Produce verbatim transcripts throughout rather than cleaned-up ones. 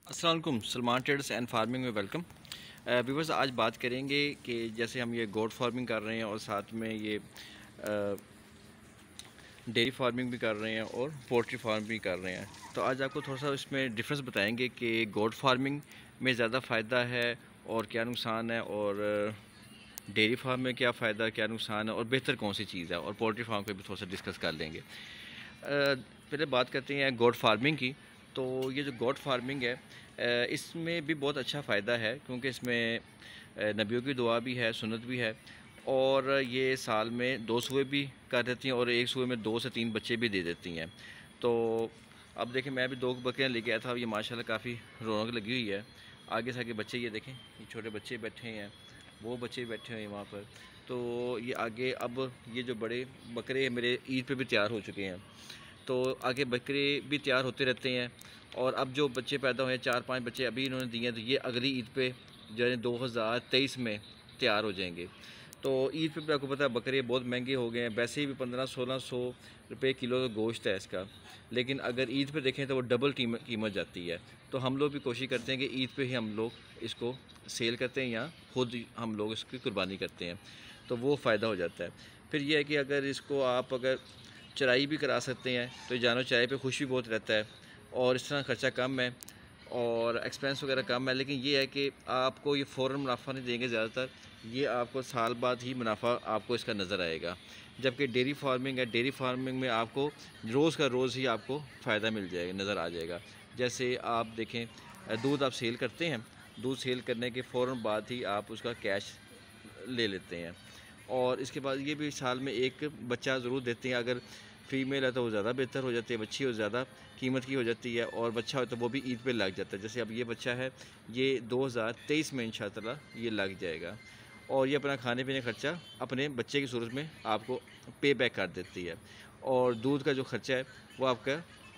अस्सलाम वालेकुम, Salman traders and farming में वेलकम। व्यूवर्स, आज बात करेंगे कि जैसे हम ये गोट फार्मिंग कर रहे हैं और साथ में ये डेयरी फार्मिंग भी कर रहे हैं और पोल्ट्री फार्म भी कर रहे हैं। तो आज आपको थोड़ा सा इसमें डिफरेंस बताएंगे कि गोट फार्मिंग में ज़्यादा फ़ायदा है और क्या नुकसान है, और डेयरी फार्म में क्या फ़ायदा क्या नुकसान है, और बेहतर कौन सी चीज़ है, और पोल्ट्री फार्म पे भी थोड़ा सा डिस्कस कर लेंगे। पहले बात करते हैं गोट फार्मिंग की। तो ये जो गोट फार्मिंग है, इसमें भी बहुत अच्छा फ़ायदा है, क्योंकि इसमें नबियों की दुआ भी है, सुन्नत भी है, और ये साल में दो सूए भी कर देती हैं और एक सूए में दो से तीन बच्चे भी दे देती हैं। तो अब देखें, मैं भी दो बकरियाँ लेके आया था, ये माशाल्लाह काफ़ी रौनक लगी हुई है। आगे से आगे बच्चे ये देखें, ये छोटे बच्चे बैठे हैं, वो बच्चे बैठे हुए हैं वहाँ पर। तो ये आगे अब ये जो बड़े बकरे मेरे ईद पे भी तैयार हो चुके हैं, तो आगे बकरे भी तैयार होते रहते हैं। और अब जो बच्चे पैदा हुए हैं, चार पांच बच्चे अभी इन्होंने दिए हैं, तो ये अगली ईद पे जो है दो हज़ार तेईस में तैयार हो जाएंगे। तो ईद पे भी आपको पता है बकरे बहुत महंगे हो गए हैं, वैसे ही भी पंद्रह सोलह सौ रुपये किलो का गोश्त है इसका, लेकिन अगर ईद पे देखें तो वो डबल कीमत जाती है। तो हम लोग भी कोशिश करते हैं कि ईद पे ही हम लोग इसको सेल करते हैं या खुद हम लोग इसकी कुर्बानी करते हैं, तो वो फ़ायदा हो जाता है। फिर यह है कि अगर इसको आप अगर चराई भी करा सकते हैं, तो जानवर चराई पे खुश भी बहुत रहता है, और इस तरह ख़र्चा कम है और एक्सपेंस वगैरह कम है। लेकिन ये है कि आपको ये फ़ौरन मुनाफा नहीं देंगे ज़्यादातर, ये आपको साल बाद ही मुनाफा आपको इसका नज़र आएगा। जबकि डेयरी फार्मिंग है, डेयरी फार्मिंग में आपको रोज़ का रोज़ ही आपको फ़ायदा मिल जाएगा, नज़र आ जाएगा। जैसे आप देखें, दूध आप सेल करते हैं, दूध सेल करने के फ़ौरन बाद ही आप उसका कैश ले लेते हैं, और इसके बाद ये भी साल में एक बच्चा ज़रूर देते हैं। अगर फ़ीमेल है तो वो ज़्यादा बेहतर हो जाती है, बच्ची हो ज़्यादा कीमत की हो जाती है, और बच्चा हो तो वो भी ईद पे लग जाता है। जैसे अब ये बच्चा है, ये दो हज़ार तेईस में इंशाअल्लाह ये लग जाएगा, और ये अपना खाने पीने खर्चा अपने बच्चे की सूरत में आपको पे बैक कर देती है। और दूध का जो खर्चा है वो आपका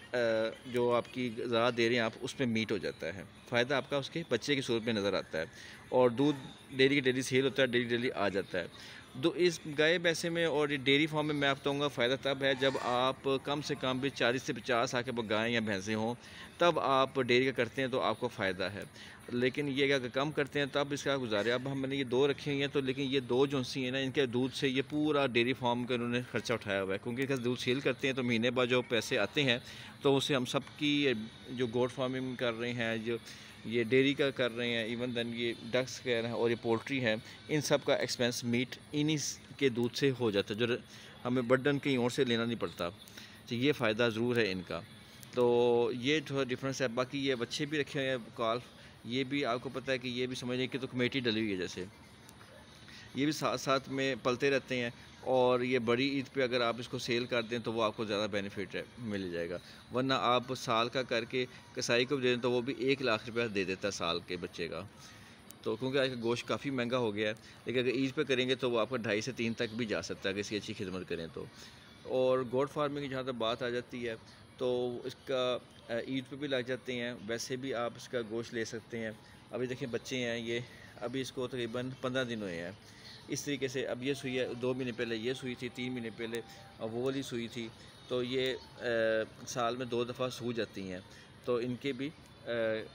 जो आपकी ज़रा दे रहे हैं आप, उसमें मीट हो जाता है। फ़ायदा आपका उसके बच्चे की सूरत में नज़र आता है, और दूध डेली की डेली सेल होता है, डेली डेली आ जाता है। दो इस गाय भैंसे में और डेयरी फार्म में मैं आप कहूँगा फ़ायदा तब है जब आप कम से कम भी चालीस से पचास आके गाय या भैंसें हों, तब आप डेयरी का करते हैं तो आपको फ़ायदा है। लेकिन ये अगर कम करते हैं तब इसका गुजारे। अब हमने ये दो रखी हुई हैं, तो लेकिन ये दो जो सी हैं ना, इनके दूध से ये पूरा डेयरी फार्म का उन्होंने खर्चा उठाया हुआ है, क्योंकि इसका दूध सेल करते हैं तो महीने बाद जो पैसे आते हैं, तो उससे हम सब की जो गोट फार्मिंग कर रहे हैं, जो ये डेयरी का कर रहे हैं, इवन दैन ये डक्स कह रहे हैं और ये पोल्ट्री है, इन सब का एक्सपेंस मीट इन्हीं के दूध से हो जाता है, जो हमें बर्डन कहीं और से लेना नहीं पड़ता। तो ये फ़ायदा ज़रूर है इनका। तो ये थोड़ा डिफरेंस है। बाकी ये बच्चे भी रखे हुए हैं काल्फ, ये भी आपको पता है कि ये भी समझिए कि तो कमेटी डली हुई है, जैसे ये भी साथ साथ में पलते रहते हैं। और ये बड़ी ईद पे अगर आप इसको सेल कर दें तो वो आपको ज़्यादा बेनिफिट है मिल जाएगा, वरना आप साल का करके कसाई को भी दे दें तो वो भी एक लाख रुपया दे देता है साल के बच्चे का। तो क्योंकि आज का गोश्त काफ़ी महंगा हो गया है, लेकिन अगर ईद पे करेंगे तो वो आपका ढाई से तीन तक भी जा सकता है अगर इसकी अच्छी खिदमत करें तो। और गोट फार्मिंग की जहाँ तक बात आ जाती है, तो इसका ईद पे भी लग जाते हैं, वैसे भी आप इसका गोश्त ले सकते हैं। अभी देखिए बच्चे हैं ये, अभी इसको तकरीबन पंद्रह दिन हुए हैं। इस तरीके से अब ये सुई है, दो महीने पहले ये सुई थी, तीन महीने पहले अब वो वाली सुई थी, तो ये आ, साल में दो दफ़ा सू जाती हैं। तो इनके भी आ,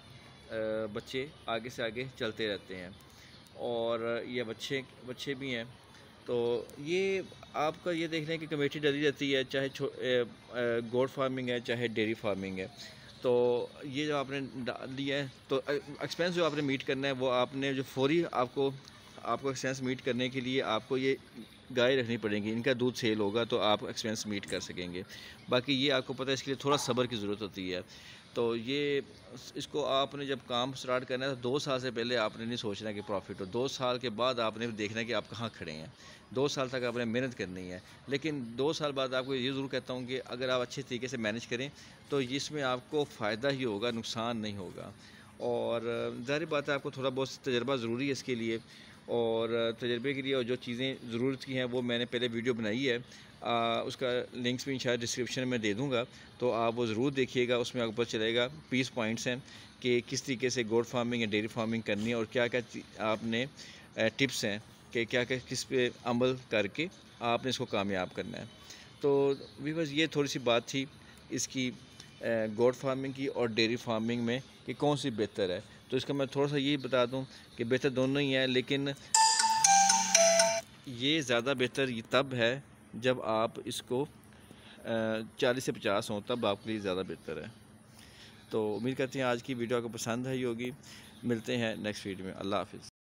आ, बच्चे आगे से आगे चलते रहते हैं, और ये बच्चे बच्चे भी हैं। तो ये आपका ये देख लें कि कमेटी डली रहती है, चाहे गोट फार्मिंग है चाहे डेयरी फार्मिंग है। तो ये जो आपने डाल दिया है, तो एक्सपेंस जो आपने मीट करना है वो आपने जो फौरी आपको आपको एक्सपेंस मीट करने के लिए आपको ये गाय रखनी पड़ेगी, इनका दूध सेल होगा तो आप एक्सपेंस मीट कर सकेंगे। बाकी ये आपको पता है इसके लिए थोड़ा सब्र की ज़रूरत होती है। तो ये इसको आपने जब काम स्टार्ट करना है तो दो साल से पहले आपने नहीं सोचना कि प्रॉफिट हो, दो साल के बाद आपने देखना है कि आप कहाँ खड़े हैं। दो साल तक आपने मेहनत करनी है, लेकिन दो साल बाद आपको ये ज़रूर कहता हूँ कि अगर आप अच्छे तरीके से मैनेज करें तो इसमें आपको फ़ायदा ही होगा, नुकसान नहीं होगा। और ज़ाहिर बात है आपको थोड़ा बहुत तजर्बा ज़रूरी है इसके लिए, और तजर्बे के लिए और जो चीज़ें ज़रूरत की हैं वो मैंने पहले वीडियो बनाई है, आ, उसका लिंक्स भी शायद डिस्क्रिप्शन में दे दूँगा, तो आप वो ज़रूर देखिएगा। उसमें आपको पता चलेगा बीस पॉइंट्स हैं कि किस तरीके से गोट फार्मिंग या डेयरी फार्मिंग करनी है, और क्या क्या आपने टिप्स हैं कि क्या क्या किस पे अमल करके आपने इसको कामयाब करना है। तो भी बस ये थोड़ी सी बात थी इसकी गोट फार्मिंग की और डेयरी फार्मिंग में, कि कि कौन सी बेहतर है। तो इसका मैं थोड़ा सा यही बता दूं कि बेहतर दोनों ही हैं, लेकिन ये ज़्यादा बेहतर तब है जब आप इसको चालीस से पचास हों, तब आपके लिए ज़्यादा बेहतर है। तो उम्मीद करते हैं आज की वीडियो आपको पसंद आई होगी। मिलते हैं नेक्स्ट वीडियो में। अल्लाह हाफ़िज़।